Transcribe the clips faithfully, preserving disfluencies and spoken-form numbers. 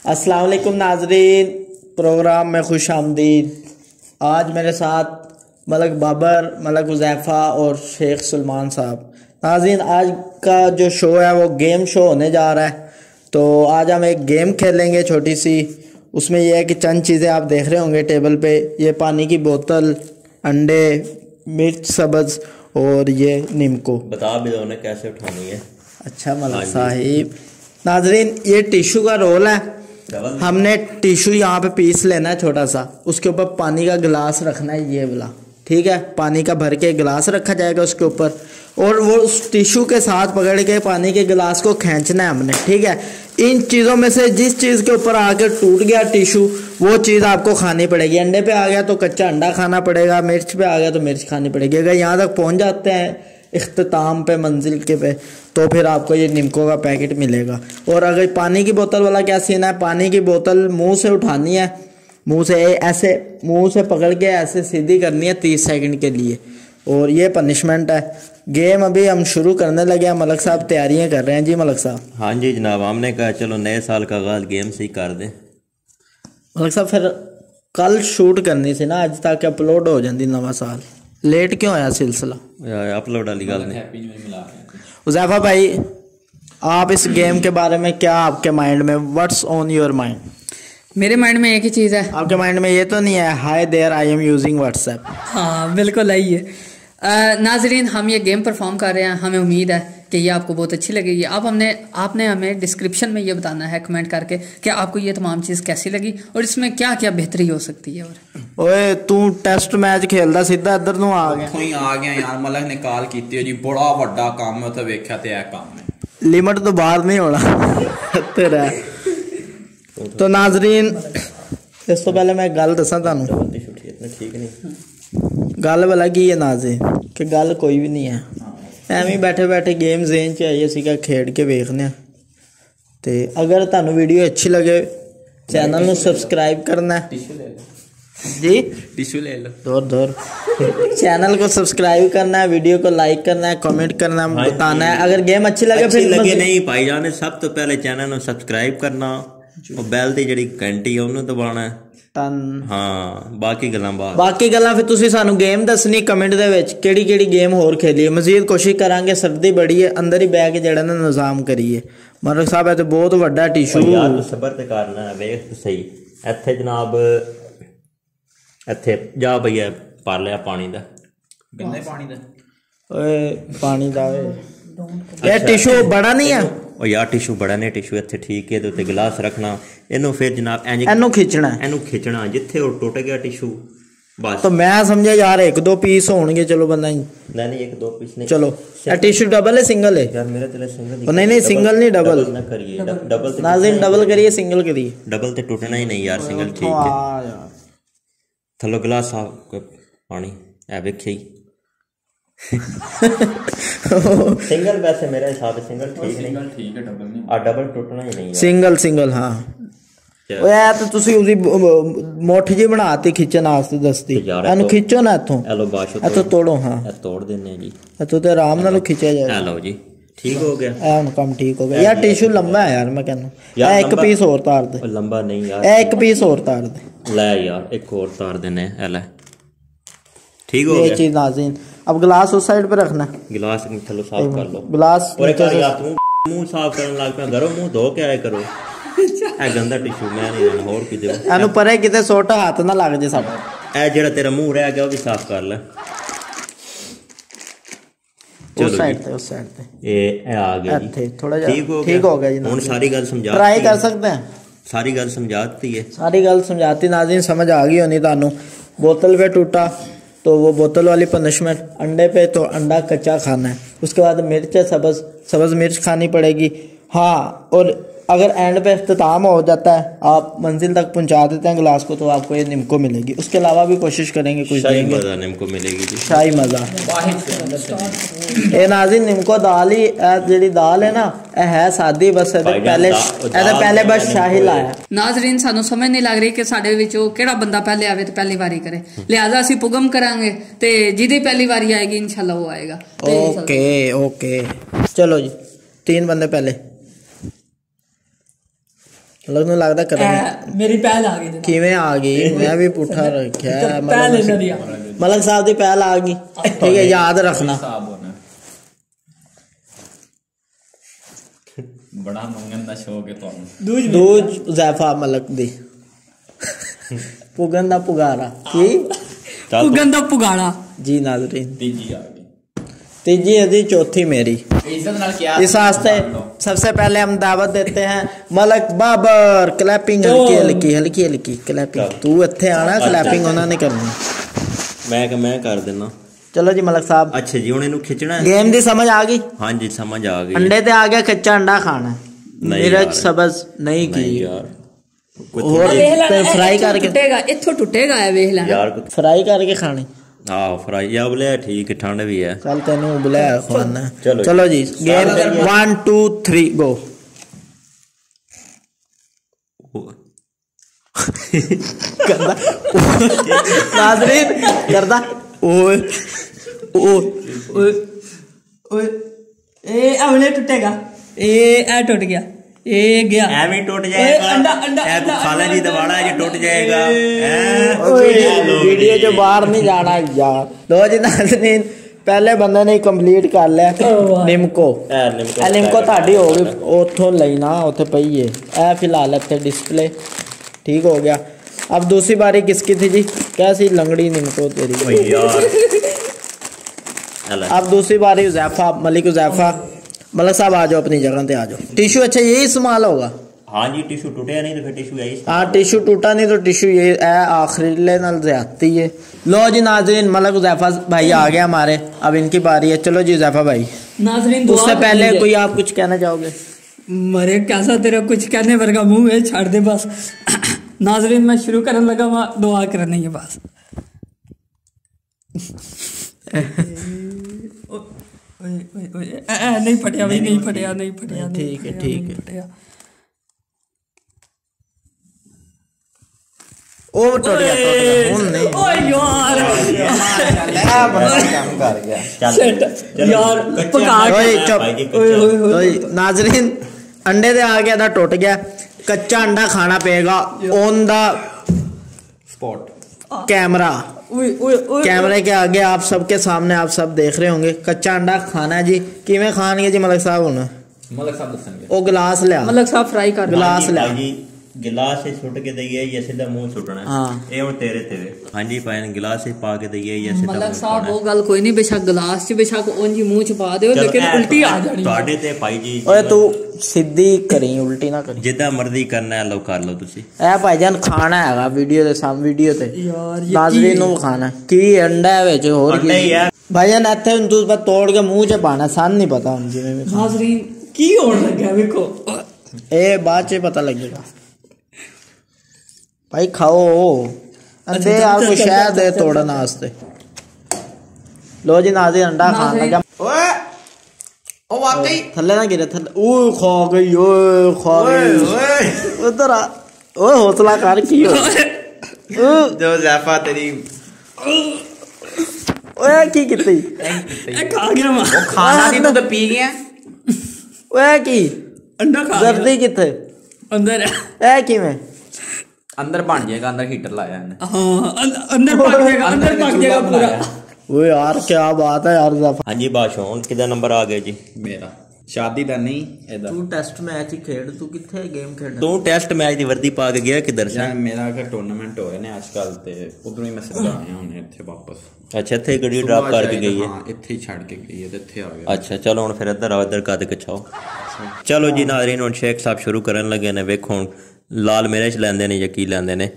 अस्सलाम वालेकुम नाजरीन, प्रोग्राम में खुश आमदीद। आज मेरे साथ मलक बाबर, मलक हुज़ैफ़ा और शेख सलमान साहब। नाज़रीन, आज का जो शो है वो गेम शो होने जा रहा है। तो आज हम एक गेम खेलेंगे छोटी सी। उसमें यह है कि चंद चीज़ें आप देख रहे होंगे टेबल पे, ये पानी की बोतल, अंडे, मिर्च सब्ज़ और ये नीमको। बता भी दो ना कैसे उठानी है। अच्छा मलक साहिब। नाजरीन, ये टिशू का रोल है। हमने टिशू यहाँ पे पीस लेना है छोटा सा, उसके ऊपर पानी का गिलास रखना है, ये वाला, ठीक है। पानी का भर के गिलास रखा जाएगा उसके ऊपर, और वो उस टिशू के साथ पकड़ के पानी के गिलास को खींचना है हमने, ठीक है। इन चीज़ों में से जिस चीज़ के ऊपर आकर टूट गया टिशू, वो चीज़ आपको खानी पड़ेगी। अंडे पे आ गया तो कच्चा अंडा खाना पड़ेगा, मिर्च पे आ गया तो मिर्च खानी पड़ेगी। अगर यहाँ तक पहुँच जाते हैं इख्तिताम पे, मंजिल के पे, तो फिर आपको ये नीमको का पैकेट मिलेगा। और अगर पानी की बोतल वाला क्या सीन है, पानी की बोतल मुंह से उठानी है, मुंह से ऐसे मुंह से पकड़ के ऐसे सीधी करनी है तीस सेकंड के लिए, और ये पनिशमेंट है। गेम अभी हम शुरू करने लगे हैं। मलक साहब तैयारियां कर रहे हैं। जी मलक साहब। हाँ जी जनाब, हमने कहा चलो नए साल का आगाज गेम से ही कर दें। मलक साहब फिर कल शूट करनी थी ना, आज तक अपलोड हो जाती नवा साल। लेट क्यों होया सिलसिला? अपलोड वाली गल नहीं। हुज़ैफ़ा भाई, आप इस गेम के बारे में क्या आपके माइंड में, व्हाट्स ऑन योर माइंड? मेरे माइंड में एक ही चीज़ है। आपके माइंड में ये तो नहीं है hi there I am using WhatsApp? हाँ बिल्कुल आई है। नाजरीन, हम ये गेम परफॉर्म कर रहे हैं, हमें उम्मीद है कि ये आपको बहुत अच्छी लगेगी। अब हमने आपने हमें डिस्क्रिप्शन में ये बताना है कमेंट करके कि आपको ये तमाम चीज़ कैसी लगी और इसमें क्या क्या बेहतरी हो सकती है। और ओए तू टेस्ट मैच खेलदा सीधा इधर ਨੂੰ आ गया। कोई आ गया यार, मलक ने कॉल की जी, बड़ा वड्डा काम है, तो वेख्या ते है काम है, लिमिट तो बाहर नहीं होना तेरा। तो नाजरीन, इस तो पहले मैं गल दसा तुहानू, ठीक नहीं गल वाला की है नाज़रीन, कि गल कोई भी नहीं है। ਐਵੇਂ बैठे बैठे गेम जेन च आई असीं क्या खेड के वेखने। तो अगर तुहानू वीडियो अच्छी लगे, चैनल ਨੂੰ सब्सक्राइब करना है जी, टिश्यू ले लो, दूर दूर चैनल को सब्सक्राइब करना है, वीडियो को लाइक करना है, कमेंट करना है, बताना है। अगर गेम अच्छी लगे अच्छी फिर लगे नहीं भाई जाने, सब तो पहले चैनल ਨੂੰ सब्सक्राइब करना और बैल ਦੀ ਜਿਹੜੀ ਘੰਟੀ ਉਹਨੂੰ ਦਬਾਉਣਾ ਹੈ। हाँ बाकी गल्लां बात बाकी गल्लां फिर तुसीं सानू गेम दसनी कमेंट दे विच, केड़ी केड़ी गेम होर खेलीए। मजीद कोशिश करांगे, सर्दी बड़ी है, अंदर ही बैठ के जेड़ा ना निजाम करिए। मलक साहब है तो बहुत वड्डा टिशू यार, सबर ते करना है। वेख तो सही इत्थे जनाब, इत्थे जा भैया भर लिया पानी दा, गंदे पानी दा, ओए पानी दा ये टिशू बड़ा नहीं है। ओ यार टिशू बड़ा नहीं, टिशू इत्थे ठीक है, ते गिलास रखना, इनू फिर जनाब इंज इनू खिंचना, इनू खिंचना, जिथे वो टुट गया टिशू बस। तो मैं समझा यार एक दो पीस होंगे, चलो बंदा ही नहीं नहीं एक दो पीस नहीं। चलो ये टिशू डबल है सिंगल है? यार मेरे तेरे सिंगल नहीं नहीं सिंगल नहीं डबल ना करिए, डबल नाज़रीन डबल करिए, सिंगल करिए। डबल ते टूटना ही नहीं यार, सिंगल ठीक है। थलो गिलास साफ पानी है वेखी सिंगल वैसे मेरे हिसाब से सिंगल ठीक नहीं, ठीक है, डबल नहीं, आ डबल टूटना ही नहीं यार। सिंगल सिंगल हाँ। ਉਹ ਐ ਤਾਂ ਤੁਸੀਂ ਉਹਦੀ ਮੁੱਠ ਜੀ ਬਣਾਤੀ ਖਿੱਚਣ ਵਾਸਤੇ ਦਸਤੀ, ਇਹਨੂੰ ਖਿੱਚੋ ਨਾ ਇੱਥੋਂ, ਇਹ ਲੋ ਬਾਸ਼ੋ ਇੱਥੋਂ ਤੋੜੋ। ਹਾਂ ਇਹ ਤੋੜ ਦਿੰਨੇ ਆ ਜੀ, ਇੱਥੋਂ ਤੇ ਆਰਾਮ ਨਾਲ ਖਿੱਚਿਆ ਜਾਏ। ਇਹ ਲਓ ਜੀ, ਠੀਕ ਹੋ ਗਿਆ। ਇਹ ਹੁਣ ਕੰਮ ਠੀਕ ਹੋ ਗਿਆ ਯਾਰ। ਟਿਸ਼ੂ ਲੰਬਾ ਹੈ ਯਾਰ, ਮੈਂ ਕਹਿੰਦਾ ਇਹ ਇੱਕ ਪੀਸ ਹੋਰ ਤਾਰ ਦੇ। ਲੰਬਾ ਨਹੀਂ ਯਾਰ, ਇਹ ਇੱਕ ਪੀਸ ਹੋਰ ਤਾਰ ਦੇ। ਲੈ यार एक और तार देने, ए ले ठीक हो ये गया। चीज नाज़रीन, अब गिलास उस साइड पे रखना, गिलास चलो साफ कर लो। गिलास और एक यार तू मुंह साफ करने लग पे, घरों मुंह धो के आए करो। ए गंदा टिशू मैं नहीं लेना, और की दे ਇਹਨੂੰ ਪਰੇ ਕਿਤੇ ਸੋਟਾ ਹੱਥ ਨਾ ਲੱਗ ਜੇ ਸਾਡਾ। ए जेड़ा तेरा मुंह रह गया वो भी साफ कर ले। उस साइड पे, उस साइड पे ये ए आ गया जी, ਇੱਥੇ ਥੋੜਾ ਜਿਹਾ ठीक हो ठीक हो गया जी। हुन सारी गल समझा, ट्राई कर सकते हैं, सारी गल समझाती है, सारी गल समझाती। नाज़रीन समझ आ गई होनी तानू। बोतल पे टूटा तो वो बोतल वाली पनिशमेंट, अंडे पे तो अंडा कच्चा खाना है, उसके बाद मिर्च सब्ज़ सब्ज़ मिर्च खानी पड़ेगी। हाँ, और अगर एंड पे इख्तिताम हो जाता है, आप मंजिल तक पहुंचा देते हैं गिलास को, तो आपको ये नीमको मिलेगी। उसके अलावा भी कोशिश करेंगे कुछ शाही देंगे, मजा नीमको मिलेगी जी, शाही मज़ा। ये नाज़रीन नीमको दाल ही जी दाल है ना, ये है सादी, बस पहले पहले बस शाही लाया। नाजरीन सानू समझ नहीं लग रही कि साडे विचों किहड़ा बंदा पहले आवे तो पहली बारी करे, लिहाजा असीं पुगम करांगे ते जिहदी पहली बारी आएगी इंशाल्लाह वो आएगा। ओके ओके चलो जी, तीन बंदे पहले मतलब ਨੂੰ ਲੱਗਦਾ ਕਦੇ ਮੇਰੀ ਪਹਿਲ ਆ ਗਈ ਕਿਵੇਂ ਆ ਗਈ ਮੈਂ ਵੀ ਪੁੱਠਾ ਰੱਖਿਆ ਪਹਿਲ ਇਹਨਾਂ ਦੀ ਮਲਕ ਸਾਹਿਬ ਦੀ ਪਹਿਲ ਆ ਗਈ ਠੀਕ ਹੈ ਯਾਦ ਰੱਖਣਾ ਬੜਾ ਮੰਗਣ ਦਾ ਸ਼ੌਕ ਹੈ ਤੁਹਾਨੂੰ ਦੂਜ ਜ਼ੈਫਾ ਮਲਕ ਦੀ ਪੁਗਨ ਦਾ ਪੁਗਾਰਾ ਕੀ ਪੁਗਨ ਦਾ ਪੁਗਾਰਾ जी नाज़रीन तीजी आ गई तीजी है चौथी मेरी इज्जत नाल क्या इस वास्ते सबसे पहले हम दावत देते हैं मलक बाबर क्लैपिंग हल्की हल्की हल्की हल्की क्लैपिंग तू इत्थे आना क्लैपिंग उन्होंने करनी मैं मैं कर देना चलो जी मलक साहब अच्छा जी हुण इनू खिचना गेम दी समझ आ गई हां जी समझ आ गई अंडे ते आ गया कच्चा अंडा खाना नीरज सब्ज नहीं की यार और फ्राई करके टूटेगा इथों टूटेगा है वेख ले यार फ्राई करके खानी हाँ फ्राई या उबले ठीक है ठंड भी है चल तेन उबले खाना चलो चलो जी game one two three go नाज़रीन करदा ओए ओए ओए ए अवले टूटेगा ए ए टूट गया ए गया ऐਵੇਂ टूट जाएगा अंडा अंडा ऐ खाला जी दबाड़ा ये टूट जाएगा वीडियो जो बाहर नहीं जाना यार लो जी नाज़रीन पहले बंदे ने कंप्लीट कर लिया निमको ए निमको ਤੁਹਾਡੀ ਹੋ ਗਈ ਉੱਥੋਂ ਲੈਣਾ ਉੱਥੇ ਪਈ ਹੈ ਇਹ ਫਿਲਹਾਲ ਇੱਥੇ डिस्प्ले ठीक हो गया अब दूसरी बारी किसकी थी जी कैसी लंगड़ी निमको तेरी यार अब दूसरी बारी उज़ैफा मलिक उज़ैफा मलक साहब आ जाओ अपनी जगह पे आ जाओ टिश्यू अच्छा यही इस्तेमाल होगा हाँ जी टिश्यू टूटे नहीं तो फिर टिश्यू यही हाँ टिश्यू टूटा नहीं तो टिश्यू ये आखिरी नाल ज्यादती है लो जी नाज़रीन मलक उज़ैफा भाई आ गया हमारे अब इनकी बारी है चलो जी उज़ैफा भाई नाज़रीन उससे पहले कोई आप कुछ कहना चाहोगे मरे कैसा तेरा कुछ कहने वर्गा मुंह है छाड़ दे बस नाज़रीन मैं शुरू करने लगा वहाँ दुआ करनी है बस नहीं फटिया भाई नहीं फटिया नहीं फटिया ठीक है ठीक है ओ टूट गया टूट गया हुन नहीं ओ यार बड़ा काम कर गया चल यार पका ओए चुप ओए नाज़रीन अंडे दे आ गया था टूट गया कच्चा अंडा खाना पड़ेगा ऑन द स्पॉट कैमरा कैमरे के आगे आप सबके सामने आप सब देख रहे होंगे कच्चा अंडा खाना जी किवें खाएंगे जी मलक साहब हुन मलक साहब दसणगे ओ गिलास ले मलक साहब फ्राई कर गिलास ले जी गिलास से सुट के दईए या सीधा मुंह सुटना है हां ए हुन तेरे ते हां जी पाए गिलास से पा के दईए या सीधा मलक साहब वो गल कोई नहीं बेशक गिलास च बेशक ओंजी मुंह च पा दे लेकिन उल्टी आ जानी ਤੁਹਾਡੇ ਤੇ ਭਾਈ ਜੀ ओए तू सीधी करी उल्टी ना करी जिद्दां मर्जी करना है लो कर लो तुसी ए भाईजान खाना हैगा वीडियो दे साम वीडियो ते यार नाज़रीन नु खाना की अंडा है विच और की भाईजान इथे हुन तू बस तोड़ के मुंह च पाना सन नहीं पता हुन जिवें भी नाज़रीन की होण लगा देखो ए बाद च पता लगेगा भाई खाओ अंडे आपको शायद दे तोड़न वास्ते लो जी नाज़रीन अंडा खान लगा ओए ओ वाकई थल्ले ना गिरे थल्ले ओए खा गई ओए खा गई ओए उधर आ ओए हौसला कर की हो जो ज़ैफा तेरी ओए की कितनी ए खा गया मैं वो खाना नहीं तो पी गया ओए की अंडा खा जर्दी किथे अंदर ए की में अंदर बन जाएगा अंदर हीटर लाया है हां अंदर पक जाएगा अंदर पक जाएगा पूरा ओए यार क्या बात है यार ज़ैफा हां जी बादशाह किदा नंबर आ गया जी मेरा शादी दा नहीं एदा तू टेस्ट मैच ही खेड तू किथे गेम खेड तू टेस्ट मैच दी वर्दी पा के गया किधर से यार मेरा का टूर्नामेंट हो रहे ने आजकल ते उधरों ही मैं सिद्धा आया हूं ਇੱਥੇ वापस अच्छा ਇੱਥੇ ਗੱਡੀ ਡ੍ਰੌਪ ਕਰਕੇ ਗਈ ਹੈ ਹਾਂ ਇੱਥੇ ਹੀ ਛੱਡ ਕੇ ਗਈ ਹੈ ਤੇ ਇੱਥੇ ਆ ਗਿਆ ਅੱਛਾ ਚਲੋ ਹੁਣ ਫਿਰ ਇੱਧਰ ਆਓ ਇੱਧਰ ਕੱਦ ਕਛਾਓ ਚਲੋ ਜੀ ਨਾਜ਼ਰੀਨ ਹੁਣ ਸ਼ੇਖ ਸਾਹਿਬ ਸ਼ੁਰੂ ਕਰਨ ਲੱਗੇ ਨੇ ਵੇਖੋ ਹੁਣ ਲਾਲ ਮਿਰਚ ਲੈਂਦੇ ਨੇ ਜਾਂ ਕੀ ਲੈਂਦੇ ਨੇ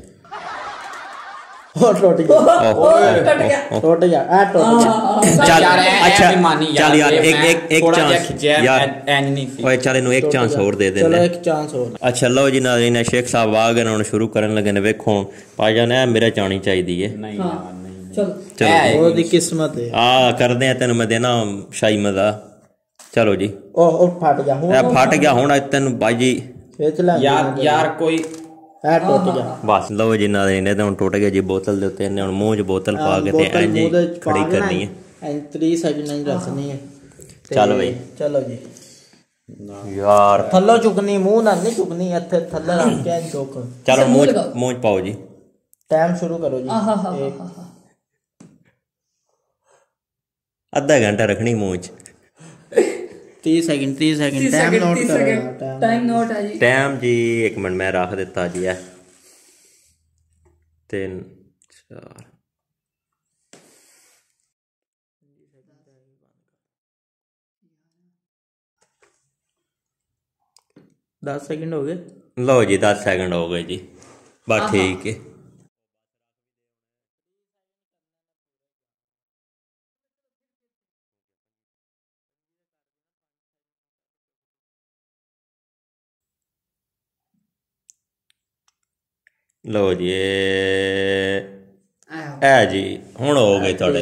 और टूट गया टूट गया टूट गया आ टूट गया चल अच्छा मानी चल यार एक एक एक चांस यार एंड नहीं सी ओए चल इन्हों एक चांस और दे चलो देने एक चांस और अच्छा लो जी नाज़रीन शेख साहब आ गए ਹੁਣ ਸ਼ੁਰੂ ਕਰਨ ਲੱਗੇ ਨੇ ਵੇਖੋ ਭਾਈਜਾਨ ਇਹ ਮੇਰੇ ਚਾਣੀ ਚਾਹੀਦੀ ਹੈ नहीं यार नहीं चलो चलो वो दी किस्मत है आ करदे आ तेन मैं देना शाही मजा चलो जी ओ ओ फट गया हूं ਇਹ ਫਟ ਗਿਆ ਹੁਣ ਤੈਨੂੰ ਬਾਜੀ खींच ले यार यार कोई है टूट गया बस लो जी नाज़रीन ने तो ਹੁਣ ਟੁੱਟ ਗਿਆ ਜੀ ਬੋਤਲ ਦੇ ਉੱਤੇ ਇਹਨੇ ਹੁਣ ਮੂੰਹ 'ਚ ਬੋਤਲ ਪਾ ਕੇ ਤੇ ਇੰਜ ਖੜੀ ਕਰਨੀ ਹੈ एंड तीस सेकंड नहीं रखनी है चल भाई चलो जी यार थल्लो चुकनी मुंह ना नहीं चुकनी इथे थल्ले रख के चुक। चलो मुंह मुंह पाओ जी। टाइम शुरू करो जी। आधा घंटा रखनी मुंह च। तीस सेकंड तीस सेकंड टाइम नोट करो। टाइम नोट है जी। टाइम जी एक मिनट मैं रख देता जी है तीन चार दस सेकंड हो गए। लो जी दस सेकंड हो गए जी बस ठीक है। लो जी ए जी हुण हो गए थोड़े।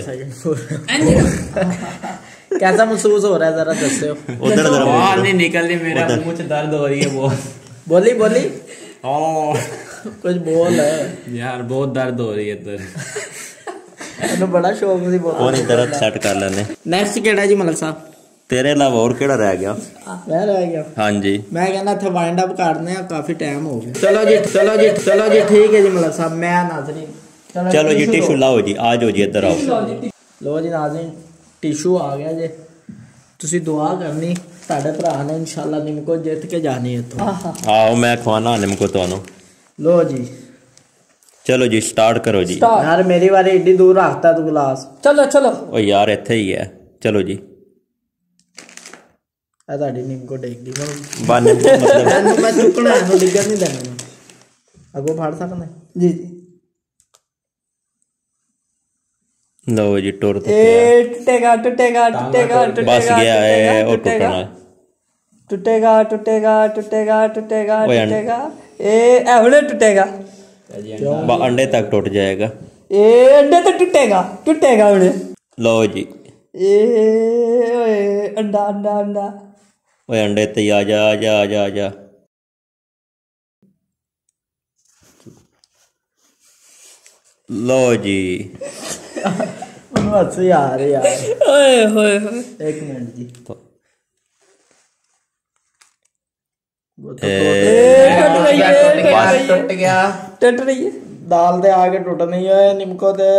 कैसा महसूस हो रहा है जरा दस्यो। उधर जरा बाहर नहीं निकल रही, मेरा मुंह दर्द हो रही है बहुत। बोली बोली ओ कुछ बोल है यार, बहुत दर्द हो रही है इधर। इन्हें बड़ा शौक सी बोल। वो नहीं दर्द सेट कर लेने। नेक्स्ट केड़ा जी मलक साहब? तेरे अलावा और केड़ा रह गया? मैं रह गया। हाँ जी मैं कहना था वाइंड अप करने काफी टाइम हो गया। चलो जी चलो जी चलो जी ठीक है जी मलक साहब। मैं नाज़रीन चलो जी टिशू लाओ जी, आ जाओ जी इधर आओ। लो जी नाज़रीन टिशू आ गया जी। तुसी दुआ करनी साडे भरा ने इंशाल्लाह निमको जित के जानी है तो। आओ मैं खवाना निमको तो। लो जी चलो जी स्टार्ट करो जी। यार मेरी बारी एडी दूर रखता तू गिलास। चलो चलो ओ यार इत्थे ही है। चलो जी आ ताड़ी निमको टेक दी बन मतलब मैं मैं चुकना है तो डिगर नहीं देना। अगो फाड़ सकना जी जी। लो जी टूर तो ए टूटेगा टूटेगा टूटेगा टूटेगा बस गया है और टूटना टूटेगा टूटेगा टूटेगा टूटेगा ओए अं- टूटेगा ए हुणे टूटेगा। बा- अंडे तक टूट जाएगा। ए अंडे तो टूटेगा टूटेगा हुणे। लो जी ए ओए अंडा अंडा अंडा ओए अंडे ते आ जा आ जा आ जा आ जा। लो जी हंसी आ रही यार। ओए होए होए एक मिनट जी तो वो तो ए, टूट रही है टूट गया। टूट रही है। दाल दे आगे टूट नहीं है निमको दे।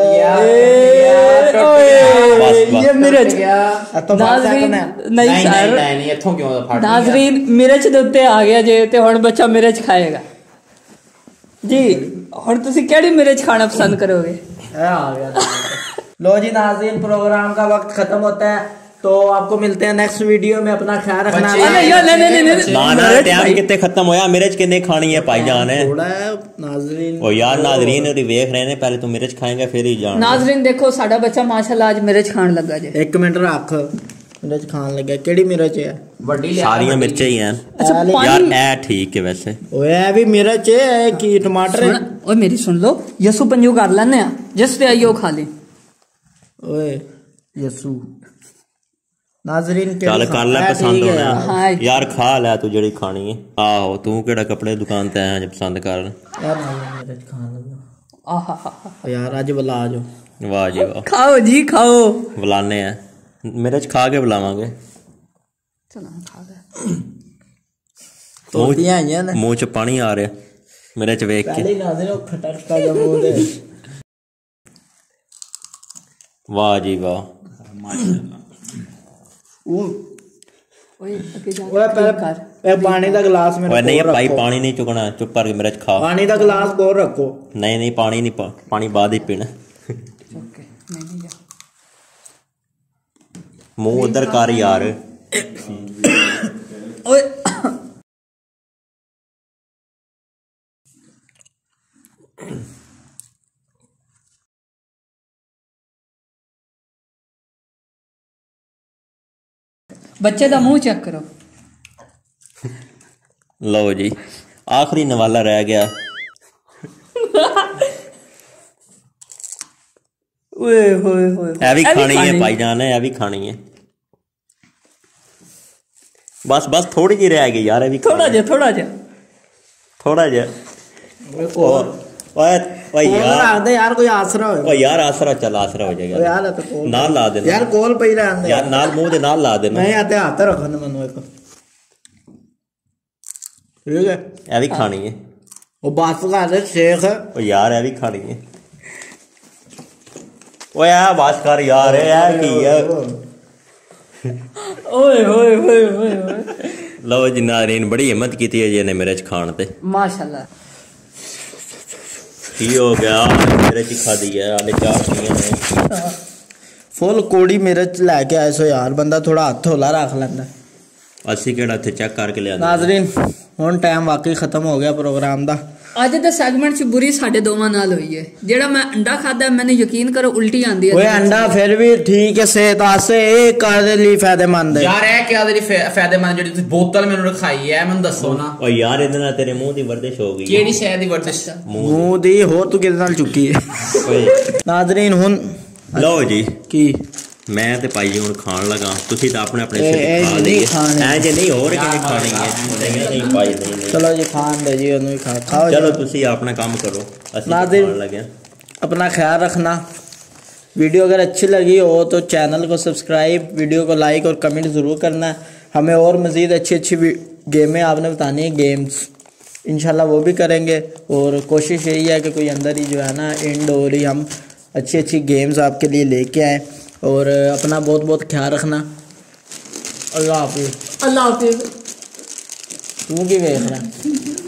बस बस ये मिर्च तो नाज़रीन नाजरीन नहीं नहीं सर नहीं नहीं इथों क्यों फट गया? नाज़रीन मिर्च ਦੇ ਉੱਤੇ ਆ ਗਿਆ ਜੇ ਤੇ ਹੁਣ ਬੱਚਾ ਮਿਰਚ ਖਾਏਗਾ जी। ਹੁਣ ਤੁਸੀਂ ਕਿਹੜੀ ਮਿਰਚ ਖਾਣਾ ਪਸੰਦ ਕਰੋਗੇ? आ गया। लो जी नाज़रीन प्रोग्राम का वक्त खत्म होता है तो आपको मिलते हैं नेक्स्ट वीडियो में। अपना ख्याल रखना। नहीं नहीं नहीं नहीं ना ना टाइम कितने खत्म होया। मिर्च कितने खानी है भाईजान है? थोड़ा है नाज़रीन। ओ यार नाज़रीन और देख रहे हैं पहले तो मिर्च खाएंगे फिर ही जान। नाज़रीन देखो साडा बच्चा माशाल्लाह आज मिर्च खान लगा जे। एक मिनट रख मिर्च खान लगे। केड़ी मिर्च है? बड़ी सारियां मिर्चें ही हैं अच्छा यार। पानी ए ठीक है वैसे। ओए ये भी मिर्च है कि टमाटर है? सुन ओए मेरी सुन लो यसु पंजू कर लेने आ जिस ते आइयो खा ले। ओए यसू नाज़रीन चल कर ले पसंद होना हाँ। यार खा ले तू जड़ी खानी है। आहो तू केड़ा कपड़े दुकान ते आया पसंद कर। यार मिर्च खान लगा। आहा हा हा यार आज बुला जो। वाह जी वाह खाओ जी खाओ। बुलाने हैं मिर्च खा के बुलावांगे। चलो खा गए। तोतियां आईयां ने मुंह च पानी आ रहा मिर्च वेख के। पहले नाज़रीन खटकता जब वो दे। वाह जी वाह वो ओए अगे जा ओए पहले ए पानी दा गिलास में ओए नहीं रखो, भाई रखो। पानी नहीं चुकना चुप करके मिर्च खा। पानी दा गिलास गोर रखो। नहीं नहीं पानी नहीं पा, पानी बाद ही पीना। ओके नहीं नहीं जा मुंह उधर कर यार। ओए बच्चे का मुंह चेक करो। लो जी आखिरी नवाला रह गया। ओए होए होए ये भी खानी है भाईजान है, ये भी खानी है। बस बस थोड़ी जी रह गई यार। ये भी थोड़ा जा थोड़ा जा थोड़ा जा। ओए ओए यार रख दे यार कोई आसरा हो। ओए यार आसरा चल आसरा हो जाएगा यार तो कोल नाल ला देना यार कोल पई रहन दे यार नाल मुंह दे नाल ला देना। नहीं आते हाथ रखो ना मनु एक ठीक है ਇਹ ਵੀ ਖਾਣੀ ਹੈ ਉਹ ਬਾਤ ਕਰ ਸ਼ੇਖ ਉਹ ਯਾਰ ਇਹ ਵੀ ਖਾਣੀ ਹੈ ਓਏ ਆ ਬਸ ਕਰ ਯਾਰ ਇਹ ਕੀ ਹੈ ਓਏ ਹੋਏ ਹੋਏ ਹੋਏ ਹੋਏ ਲਓ ਜੀ ਨਾਜ਼ਰੀਨ ਬੜੀ ਹਿੰਮਤ ਕੀਤੀ ਹੈ ਜੀ ਇਹਨੇ ਮਿਰਚ ਖਾਣ ਤੇ माशाल्लाह ਕੀ ਹੋ ਗਿਆ ਮਿਰਚ ਖਾਦੀ ਹੈ ਆਲੇ ਚਾਰ ਪੀਆਂ ਨੇ ਫੁੱਲ ਕੋੜੀ ਮਿਰਚ ਲੈ ਕੇ ਆਏ ਸੋ ਯਾਰ ਬੰਦਾ ਥੋੜਾ ਹੱਥ ਹੌਲਾ ਰੱਖ ਲੈਂਦਾ ਅਸੀਂ ਕਿਹੜਾ ਇੱਥੇ ਚੈੱਕ ਕਰਕੇ ਲਿਆ ਨਾਜ਼ਰੀਨ ਹੁਣ ਟਾਈਮ ਵਾਕਈ ਖਤਮ ਹੋ ਗਿਆ ਪ੍ਰੋਗਰਾਮ ਦਾ ਅੱਜ ਦੇ ਸੈਗਮੈਂਟ 'ਚ ਬੁਰੀ ਸਾਡੇ ਦੋਵਾਂ ਨਾਲ ਹੋਈ ਹੈ ਜਿਹੜਾ ਮੈਂ ਅੰਡਾ ਖਾਦਾ ਮੈਨੂੰ ਯਕੀਨ ਕਰੋ ਉਲਟੀ ਆਂਦੀ ਹੈ ਓਏ ਅੰਡਾ ਫਿਰ ਵੀ ਠੀਕ ਹੈ ਸਿਹਤ ਵਾਸਤੇ ਇਹ ਕਾਦੇ ਲਈ ਫਾਇਦੇਮੰਦ ਹੈ ਯਾਰ ਇਹ ਕਿਹਦੇ ਲਈ ਫਾਇਦੇਮੰਦ ਜਿਹੜੀ ਤੁਸੀਂ ਬੋਤਲ ਮੈਨੂੰ ਰਖਾਈ ਹੈ ਮੈਨੂੰ ਦੱਸੋ ਨਾ ਓ ਯਾਰ ਇਹਦੇ ਨਾਲ ਤੇਰੇ ਮੂੰਹ ਦੀ ਵਰਦਿਸ਼ ਹੋ ਗਈ ਕਿਹੜੀ ਸ਼ੈ ਦੀ ਵਰਦਿਸ਼ ਮੂੰਹ ਦੀ ਹੋਰ ਤੂੰ ਕਿਹਦੇ ਨਾਲ ਚੁੱਕੀ ਹੈ ਓਏ ਨਾਜ਼ਰੀਨ ਹੁਣ ਲਓ ਜੀ ਕੀ ਮੈਂ ਤੇ ਭਾਈ ਜੀ ਹੁਣ ਖਾਣ ਲੱਗਾ ਤੁਸੀਂ ਤਾਂ ਆਪਣੇ ਆਪਣੇ ਇਹ- ਸਿਰ ਇਹ ਖਾ ਨਹੀਂ ਲਈਏ ਖਾਣੇ। ਐ ਜੇ ਨਹੀਂ ਹੋਰ ਕਿਹਨੇ ਖਾਣੀ ਹੈ ਨਹੀਂ ਨਹੀਂ ਭਾਈ ਨਹੀਂ ਨਹੀਂ। ਚਲੋ ਜੀ ਖਾਣ दे जी ਉਹਨੂੰ ਖਾ ਖਾਓ ਚਲੋ ਤੁਸੀਂ ਆਪਣਾ ਕੰਮ ਕਰੋ ਅਸੀਂ ਤਾਂ नाज़रीन, खाने लगे हैं। अपना ख्याल रखना वीडियो अगर अच्छी लगी हो तो चैनल को सब्सक्राइब वीडियो को लाइक और कमेंट ज़रूर करना है हमें और मज़ीद अच्छी अच्छी गेमें आपने बतानी है गेम्स इंशाल्लाह वो भी करेंगे और कोशिश यही है कि कोई अंदर ही जो है ना इंडोर ही हम अच्छी अच्छी गेम्स आपके लिए लेके आएँ और अपना बहुत बहुत ख्याल रखना अल्लाह हाफिज़ अल्लाह हाफिज़ तू की देख रहा